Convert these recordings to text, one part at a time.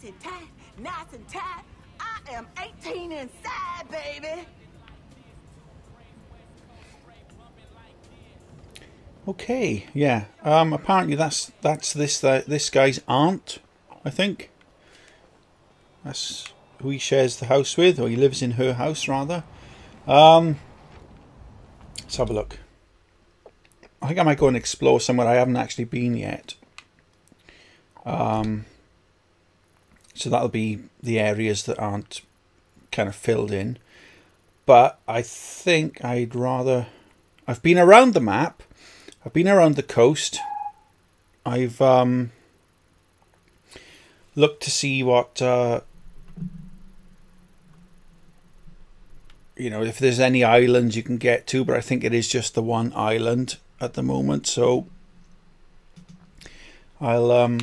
and tight, nice and tight. I am 18 inside, baby. Okay, yeah. Apparently that's this guy's aunt, I think. That's who he shares the house with, or he lives in her house rather. Let's have a look. I think I might go and explore somewhere I haven't actually been yet. So that'll be the areas that aren't kind of filled in. But I think I'd rather... I've been around the map. I've been around the coast. I've looked to see what... you know, if there's any islands you can get to, but I think it is just the one island at the moment. So I'll I'm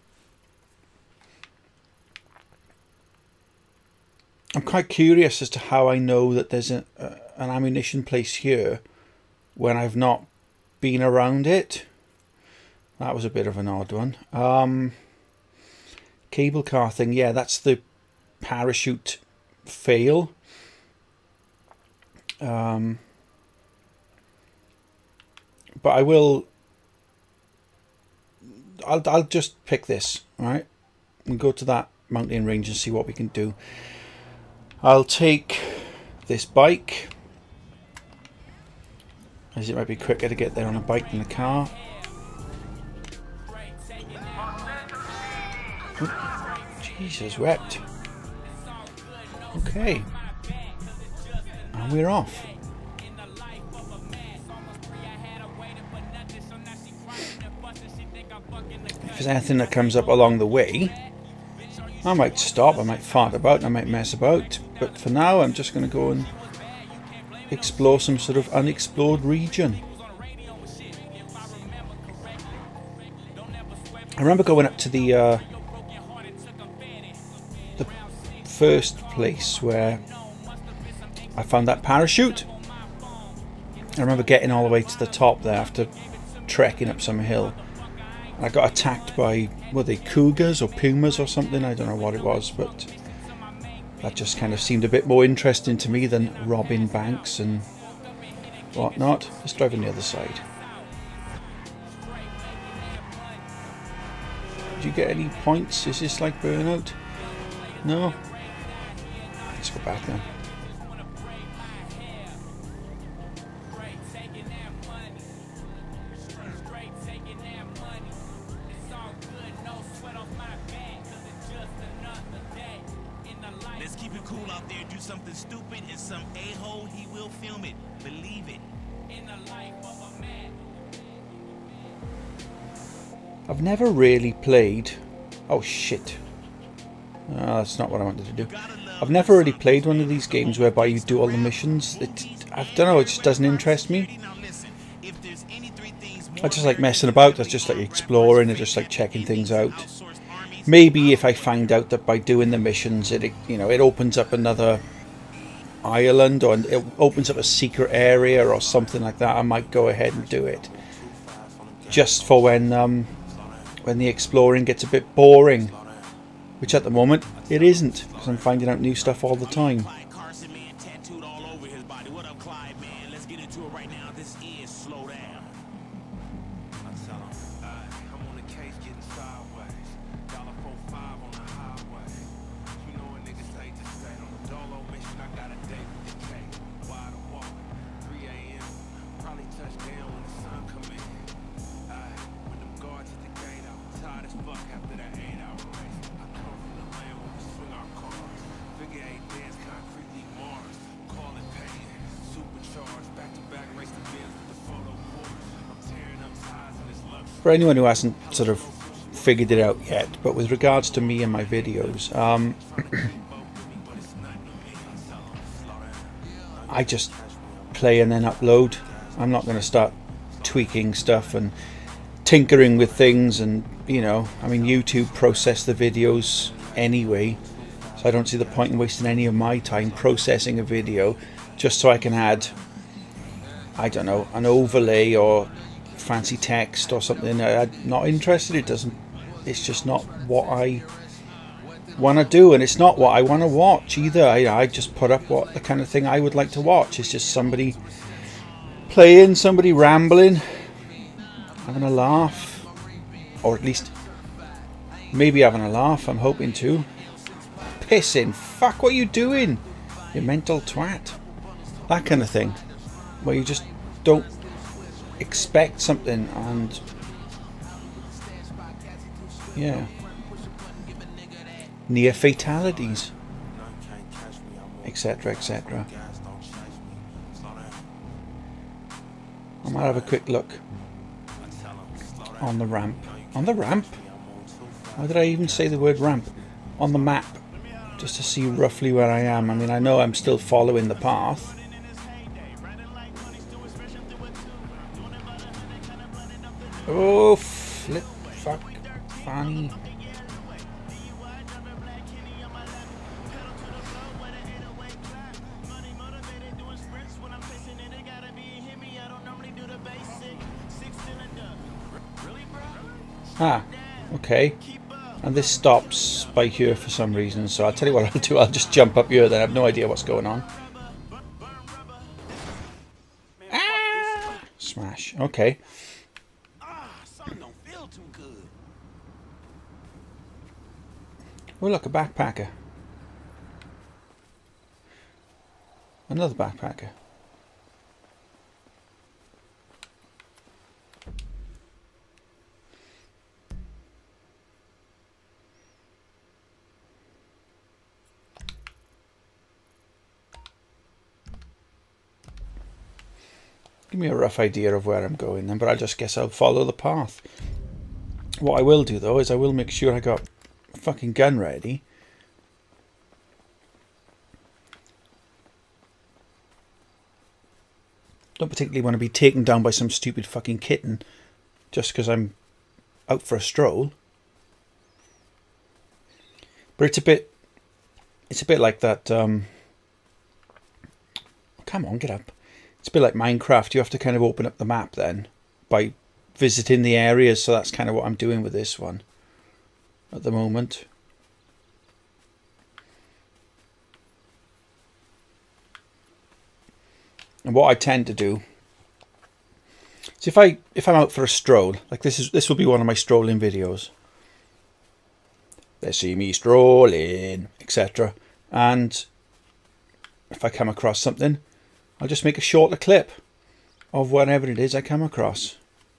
quite curious as to how I know that there's an ammunition place here when I've not been around it. That was a bit of an odd one. Cable car thing, yeah, that's the parachute fail. But I'll just pick this, right, and go to that mountain range and see what we can do. I'll take this bike, as it might be quicker to get there on a bike than a car. Oh, Jesus wept. Okay, and we're off. If there's anything that comes up along the way, I might stop, I might fart about, I might mess about, but for now I'm just going to go and explore some sort of unexplored region. I remember going up to the first place where I found that parachute. I remember getting all the way to the top there after trekking up some hill. I got attacked by, were they cougars or pumas or something? I don't know what it was, but that just kind of seemed a bit more interesting to me than robbing banks and whatnot. Let's drive on the other side. Did you get any points? Is this like Burnout? No? Let's go back then. I've never really played... Oh shit. That's not what I wanted to do. I've never really played one of these games whereby you do all the missions. I don't know, it just doesn't interest me. I just like messing about, I just like exploring, I just like checking things out. Maybe if I find out that by doing the missions it opens up another island, or it opens up a secret area or something like that, I might go ahead and do it. Just for when the exploring gets a bit boring, which at the moment it isn't, because I'm finding out new stuff all the time. For anyone who hasn't sort of figured it out yet, but with regards to me and my videos, I just play and then upload. I'm not going to start tweaking stuff and tinkering with things, and I mean, YouTube process the videos anyway, so I don't see the point in wasting any of my time processing a video just so I can add, I don't know, an overlay or fancy text or something. I'm not interested. It's just not what I want to do, and it's not what I want to watch either. I just put up what the kind of thing I would like to watch. It's just somebody playing, somebody rambling, having a laugh, or at least maybe having a laugh. I'm hoping to. Pissing, fuck, what are you doing, you mental twat? That kind of thing, where you just don't expect something, and yeah, near fatalities, etc, etc. I might have a quick look on the ramp. On the ramp? Why did I even say the word ramp? On the map, just to see roughly where I am. I mean, I know I'm still following the path. Oh, flip, fuck, fanny. Ah, okay. And this stops by here for some reason, so I'll tell you what I'll do. I'll just jump up here then. I have no idea what's going on. Ah! Smash. Okay. Oh look, a backpacker. Another backpacker. Give me a rough idea of where I'm going then, but I just guess I'll follow the path. What I will do though is I will make sure I got a fucking gun ready. Don't particularly want to be taken down by some stupid fucking kitten just because I'm out for a stroll. But it's a bit like that, come on, get up. It's a bit like Minecraft. You have to kind of open up the map then by visiting the areas, so that's kind of what I'm doing with this one at the moment. And what I tend to do is if I'm out for a stroll, like this will be one of my strolling videos. They see me strolling, etc. And if I come across something, I'll just make a shorter clip of whatever it is I come across.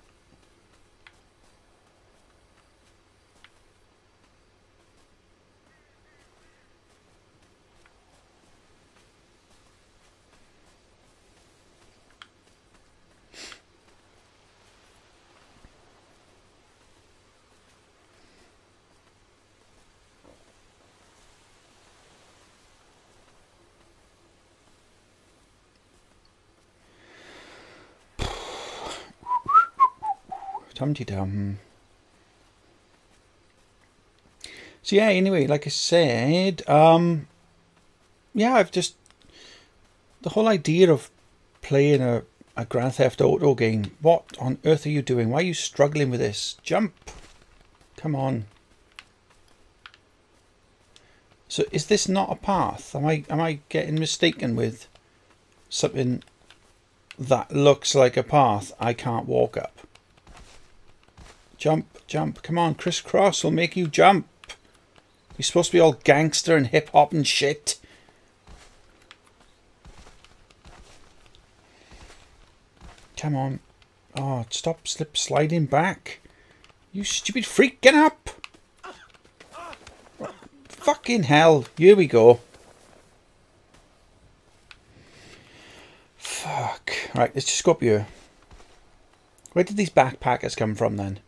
Tum-de-dum. So yeah, anyway, like I said, yeah, I've just, the whole idea of playing a Grand Theft Auto game, what on earth are you doing? Why are you struggling with this? Jump! Come on. So is this not a path? Am I getting mistaken with something that looks like a path I can't walk up? Jump, jump, come on, crisscross will make you jump. You're supposed to be all gangster and hip hop and shit. Come on. Oh, stop sliding back. You stupid freak, get up. Fucking hell, here we go. Fuck. Right, let's just go up here. Where did these backpackers come from then?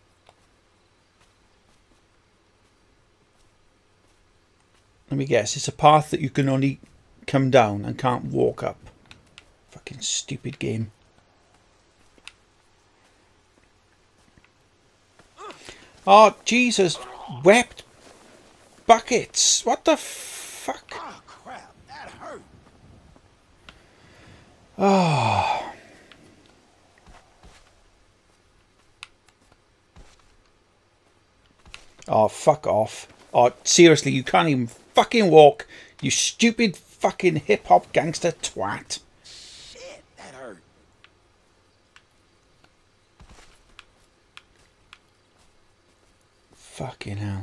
Let me guess, it's a path that you can only come down and can't walk up. Fucking stupid game. Oh, Jesus. Wept buckets. What the fuck? Oh, crap. That hurt. Oh. Oh, fuck off. Oh, seriously, you can't even fucking walk, you stupid fucking hip-hop gangster twat. Shit, that hurt. Fucking hell.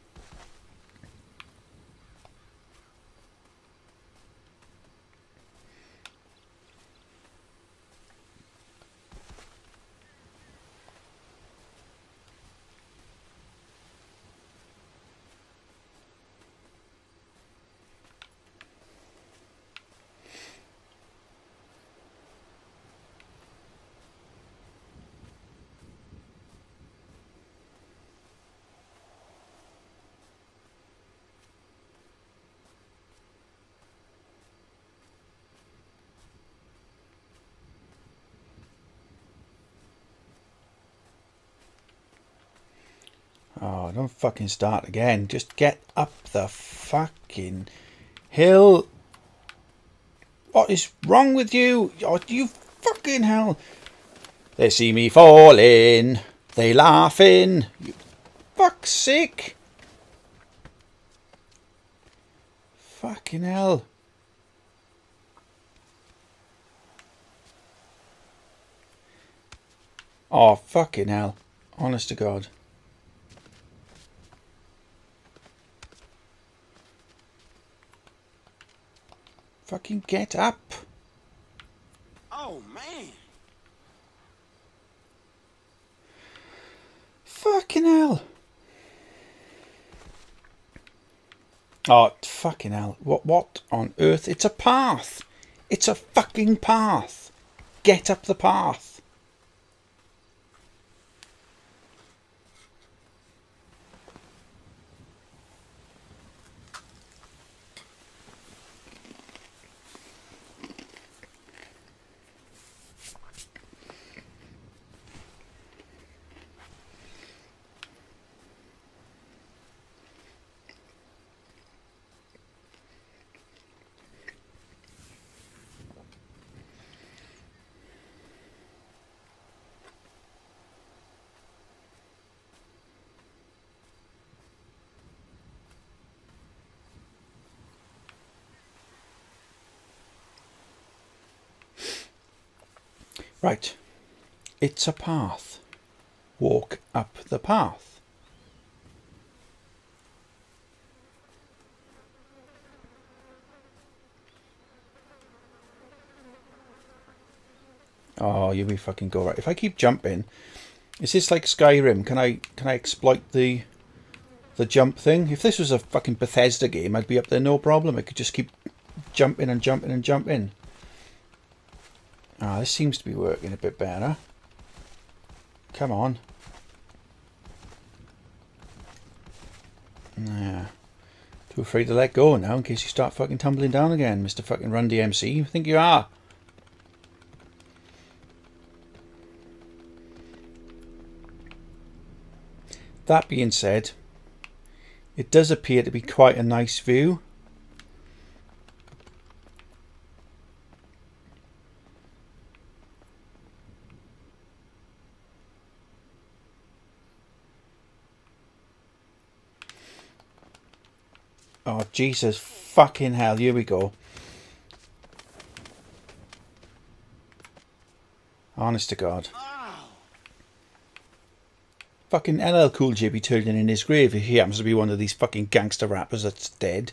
Oh, don't fucking start again. Just get up the fucking hill. What is wrong with you? Oh, you fucking hell. They see me falling. They laughing. You fuck's sake. Fucking hell. Oh, fucking hell. Honest to God. Fucking get up. Oh, man. Fucking hell. Oh, fucking hell. What on earth? It's a path. It's a fucking path. Get up the path. Right, it's a path. Walk up the path. Oh, you be fucking go right. If I keep jumping, is this like Skyrim? Can I exploit the jump thing? If this was a fucking Bethesda game, I'd be up there no problem. I could just keep jumping and jumping and jumping. Ah, this seems to be working a bit better. Come on. Nah. Too afraid to let go now in case you start fucking tumbling down again, Mr. fucking Run DMC. You think you are? That being said, it does appear to be quite a nice view. Oh, Jesus fucking hell, here we go. Honest to God. Fucking LL Cool J be turning in his grave if he happens to be one of these fucking gangster rappers that's dead.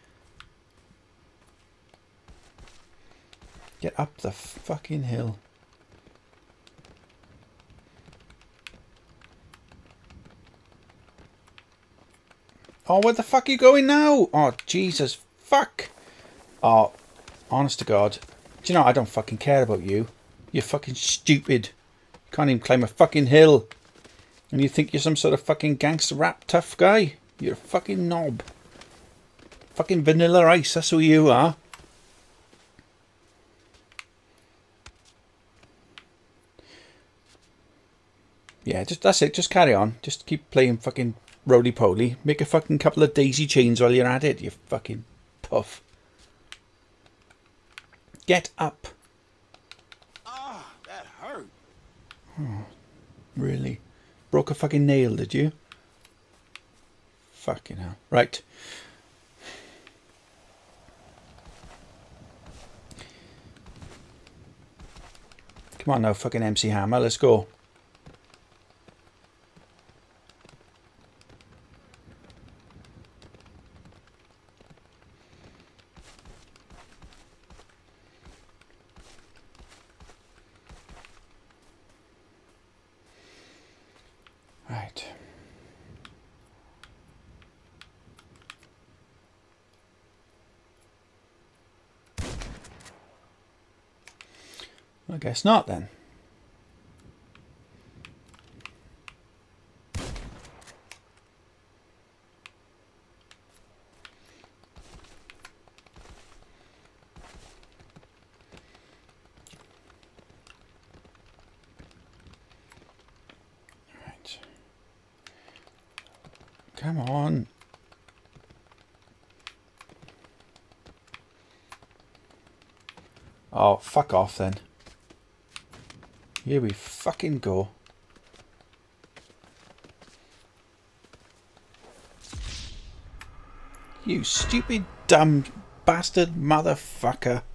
Get up the fucking hill. Oh, where the fuck are you going now? Oh, Jesus, fuck. Oh, honest to God. Do you know, I don't fucking care about you. You're fucking stupid. Can't even climb a fucking hill. And you think you're some sort of fucking gangster rap tough guy? You're a fucking knob. Fucking Vanilla Ice, that's who you are. Yeah, that's it. Just carry on. Just keep playing fucking roly-poly. Make a fucking couple of daisy chains while you're at it, you fucking puff. Get up. Ah, that hurt. Oh, really? Broke a fucking nail, did you? Fucking hell. Right. Come on now, fucking MC Hammer, let's go. Right. I guess not then. Right. Come on. Oh, fuck off then. Here we fucking go. You stupid, dumb, bastard motherfucker.